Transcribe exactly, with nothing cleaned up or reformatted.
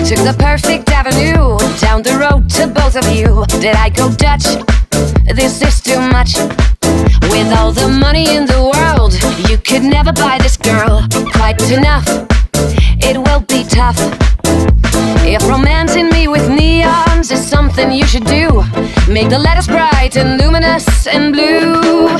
took the perfect avenue down the road to both of you. Did I go Dutch? This is too much. With all the money in the world, you could never buy this girl quite enough. It will be tough. If romancing me with neons is something you should do, make the letters bright and luminous and blue.